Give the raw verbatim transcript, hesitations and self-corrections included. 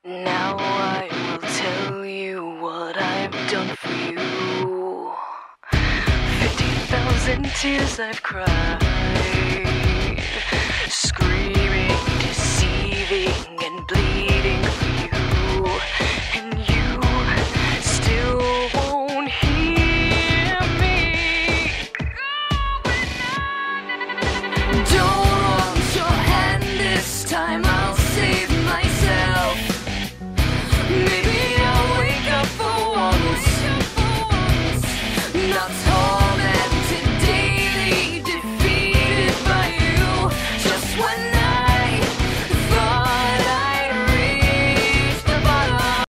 Now I will tell you what I've done for you. Fifty thousand tears I've cried, screaming, deceiving, and bleeding for you, and you still won't hear me. Don't want your hand this time, I'll save myself. Maybe I'll wake up for once, not